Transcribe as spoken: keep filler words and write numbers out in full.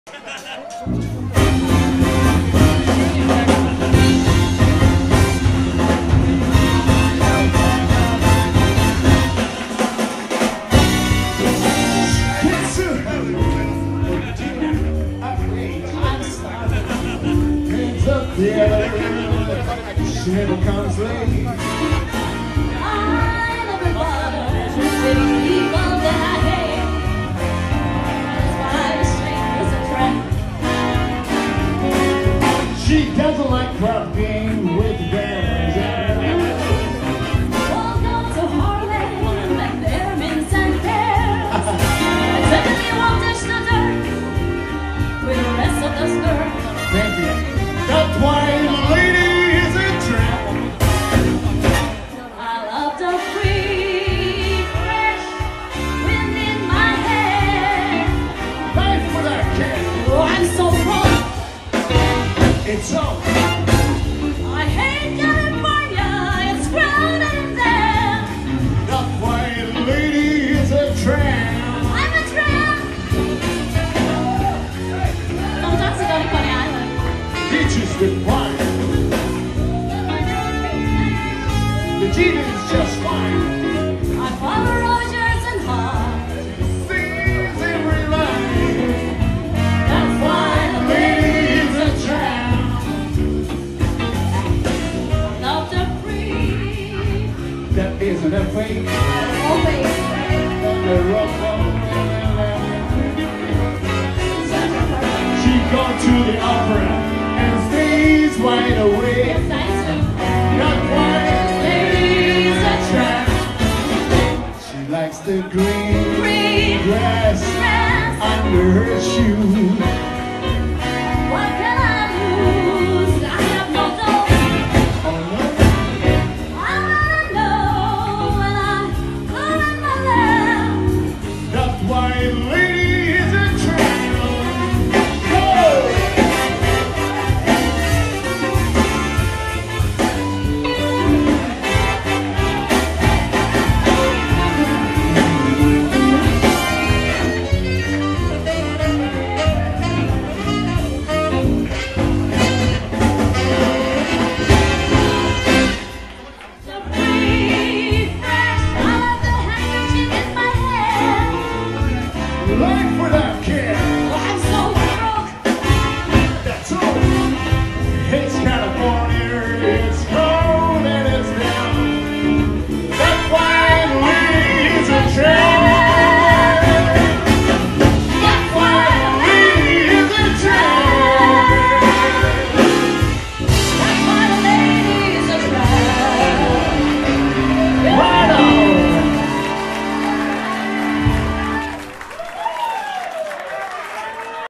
She never comes late. I love her butter, she's city people that I hate. That's why the street is a tramp. She doesn't like crowd game with girls. Won't go to Harlem and their mints and pears. I certainly won't touch the dirt with the rest of the skirt. Thank you. That's why the lady is a tramp. I love the free, fresh wind in my hair. Life with that cat. Oh, I'm so wrong. It's on. I hate California, it's crowded in there. That's why the lady is a tramp. I'm a tramp. Don't talk to Coney Island. Peaches with wine. The jean is just fine. I follow Rogers and Hart. Sings every line. That's why the Lady is a tramp. love the free. That isn't a fake. Oh, baby. The rough one. Such a perfect She gone to the opera.